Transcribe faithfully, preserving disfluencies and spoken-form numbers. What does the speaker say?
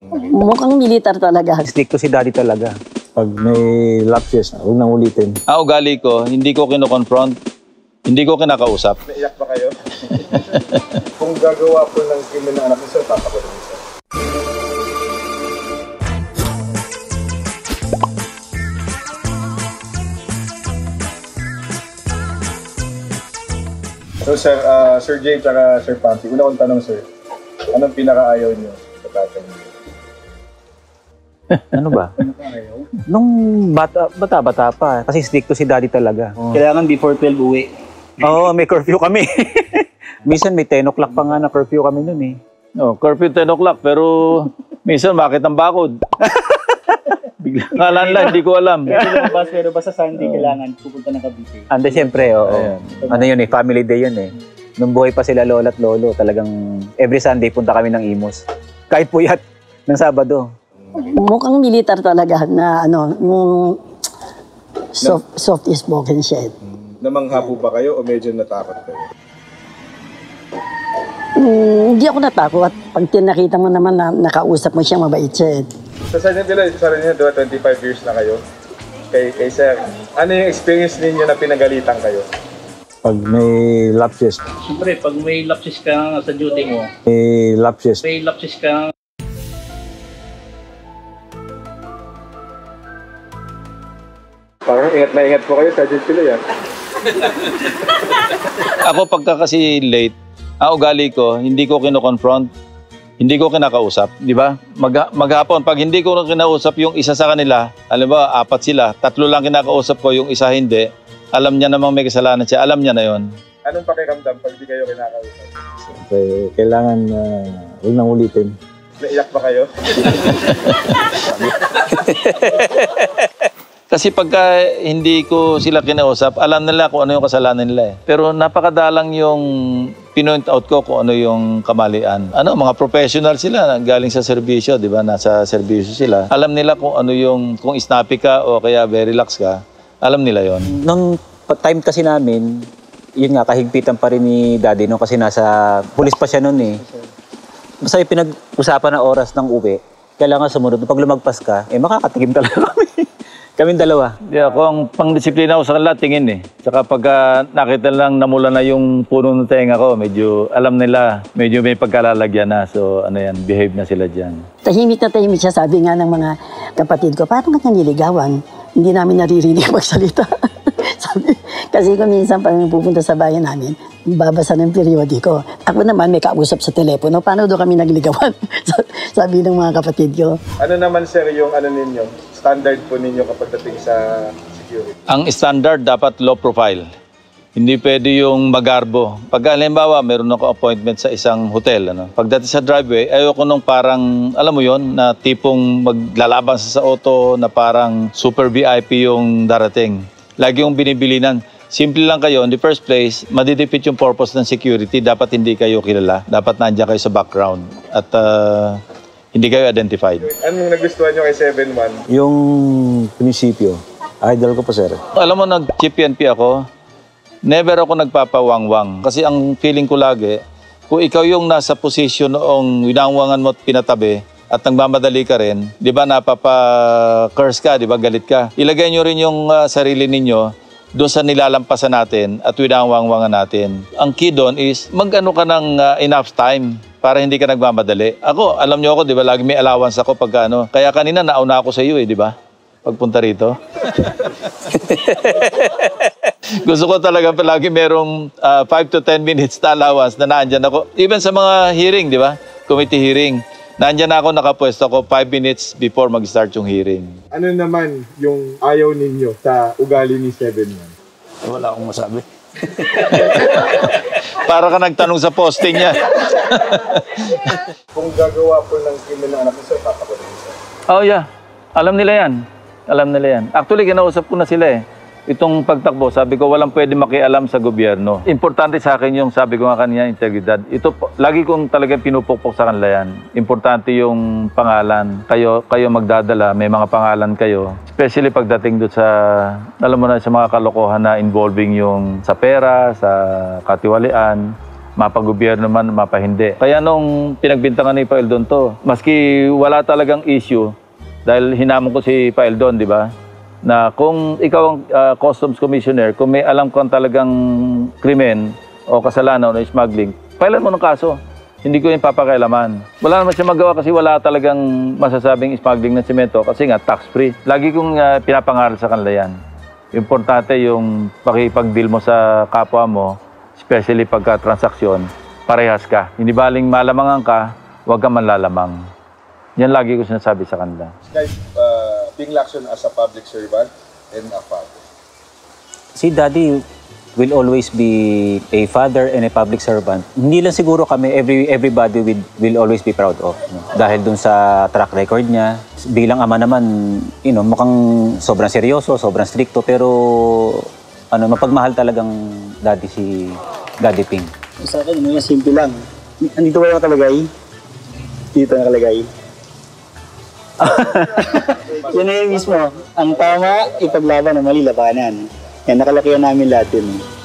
Mukhang militar talaga. Stricto si daddy talaga. Pag may lapses, huwag nang ulitin. Ah, ugali ko, hindi ko kino-confront, hindi ko kinakausap. Naiyak ba kayo? Kung gagawa po ng krimen ng anak niyo, sir, papakulong niyo, sir. So, sir, uh, Sir James at Sir Pampy, una kong tanong, sir, anong pinakaayaw niyo sa tatay niyo? Ano ba? Nung bata, bata, bata pa. Kasi stricto si daddy talaga. Oh. Kailangan before twelve uwi. Oo, oh, may curfew kami. Minsan may ten o'clock pa nga na curfew kami nun eh. No, curfew ten o'clock, pero minsan bakit ang bakod? Kalan lang, hindi ko alam. Pero lumabas, pero basta Sunday, kailangan pupunta ng Cavite. Ande, siyempre, oo. Ayan. Ano yun eh, family day yun eh. Nung buhay pa sila lola at lolo, talagang every Sunday punta kami ng Imus. Kahit puyat ng Sabado. Mukhang militar talaga na ano, yung soft, soft spoken siya. Namangha po ba kayo o medyo natakot kayo? Mm, hindi ako natakot. Pag tinakita mo naman na nakausap mo siya, mabait siya. Sa Sergeant Dela, sa rin niyo, twenty-five years na kayo. Kay, kay Sir, ano yung experience ninyo na pinagalitan kayo? Pag may lapses, Siyempre, pag may lapses ka sa duty mo, may lapses, may lapses ka. Parang ingat na ingat po kayo, Sergeant Dela, yan. Ako pagka kasi late, ang ugali ko, hindi ko kino-confront, hindi ko kinakausap, di ba? Mag maghapon, pag hindi ko kinausap yung isa sa kanila, alam ba, apat sila, tatlo lang kinakausap ko, yung isa hindi, alam niya namang may kasalanan siya, alam niya na yon. Anong pakiramdam pag di kayo kinakausap? siyempre, kailangan uh, huwag nang ulitin. Naiyak ba kayo? Kasi pagka hindi ko sila kinausap, alam nila kung ano yung kasalanan nila eh. Pero napakadalang yung pinoint out ko kung ano yung kamalian. Ano, mga professional sila, galing sa serbisyo, di ba? Nasa serbisyo sila. Alam nila kung ano yung, kung snappy ka o kaya very relax ka, alam nila yon. Nung time kasi namin, yun nga, kahigpitan pa rin ni daddy no? Kasi nasa, pulis pa siya noon eh. Basta yung pinag-usapan na oras ng uwi, kailangan sumunod. Pag lumagpas ka, eh makakatikim talaga kami. Kaming dalawa. Yeah, ako ang pang-disiplina ko sa kanila, tingin eh. Tsaka pagka nakita lang namula na yung puno ng tenga ko, medyo alam nila, medyo may pagkalalagyan na. So ano yan, behave na sila dyan. Tahimik na tahimik siya, sabi nga ng mga kapatid ko, parang ka niligawan. Hindi namin naririnig magsalita. Sabi, kasi kung minsan pag pupunta sa bayan namin, babasa ng periodiko. Ako naman may kausap sa telepono, paano doon kami nagligawan? Sabi ng mga kapatid ko. Ano naman, sir, yung ano ninyo, standard po ninyo kapag dating sa security? Ang standard dapat low profile. Hindi pwede yung magarbo. Pag halimbawa, meron ako appointment sa isang hotel. Ano? Pagdating sa driveway, ayoko nung parang, alam mo yon na tipong maglalaban sa, sa auto na parang super V I P yung darating. Lagi yung binibilinan. Simple lang kayo. In the first place, madidipit yung purpose ng security. Dapat hindi kayo kilala. Dapat nandiyan kayo sa background. At uh, hindi kayo identified. Anong nagustuhan nyo kay seven one? Yung prinsipyo, idol ko po sir. Alam mo, nag-G P N P ako, never ako nagpapawangwang. Kasi ang feeling ko lagi, kung ikaw yung nasa posisyon noong winangwangan mo at pinatabi, at nagmamadali ka rin, di ba napapa-curse ka, di ba galit ka. Ilagay nyo rin yung uh, sarili ninyo doon sa nilalampasan natin at winangwangwangan natin. Ang key doon is mag-ano ka ng uh, enough time para hindi ka nagmamadali. Ako, alam nyo ako, di ba, lagi may allowance ako pag ano. Kaya kanina nauna ako sa iyo eh, di ba? Pagpunta rito. Gusto ko talaga palagi merong uh, five to ten minutes na allowance na naandyan ako. Even sa mga hearing, di ba? Committee hearing. Nandiyan ako, nakapwesto ako five minutes before mag-start yung hearing. Ano naman yung ayaw ninyo sa ugali ni seven one? Wala akong masabi. Para ka nagtanong sa posting niya. Kung gagawa po ng krimen ng anak niyo, sir, papakulong niyo, sir. Oh yeah, alam nila yan. Alam nila yan. Actually, kinausap ko na sila eh. Itong pagtakbo, sabi ko, walang pwede makialam sa gobyerno. Importante sa akin yung, sabi ko nga kanina, integridad. Ito, lagi kong talagang pinupukpok sa kanila yan. Importante yung pangalan. Kayo, kayo magdadala, may mga pangalan kayo. Especially pagdating doon sa, alam mo na, sa mga kalokohan na involving yung sa pera, sa katiwalian. Mapagobyerno man, mapahindi. Kaya nung pinagbintangan ni Pa Eldon to, maski wala talagang issue, dahil hinamon ko si Pa Eldon, di ba? Na kung ikaw ang uh, Customs Commissioner, kung may alam kang talagang krimen o kasalanan o smuggling, pailan mo ng kaso. Hindi ko yung papakailaman. Wala naman siya magawa kasi wala talagang masasabing smuggling ng semento kasi nga tax-free. Lagi kong uh, pinapangaral sa kanila yan. Importante yung pakipag-deal mo sa kapwa mo, especially pagka transaksyon, parehas ka. Hindi baling malamangan ka, huwag kang manlalamang. Yan lagi ko sinasabi sa kanila. Guys, uh, being Lacson as a public servant and a father. Si Daddy will always be a father and a public servant. Hindi lang siguro kami, every everybody will, will always be proud of. No? Dahil dun sa track record niya, bilang ama naman, you know, mukhang sobrang seryoso, sobrang stricto, pero ano, mapagmahal talagang Daddy si Daddy Ping. Sa akin, mga simple lang. Andito ba nakalagay? Dito nakalagay. Yan na yung mismo. Ang tama, ipaglaban ang mali, labanan. Yan, nakalaki namin lahat yun.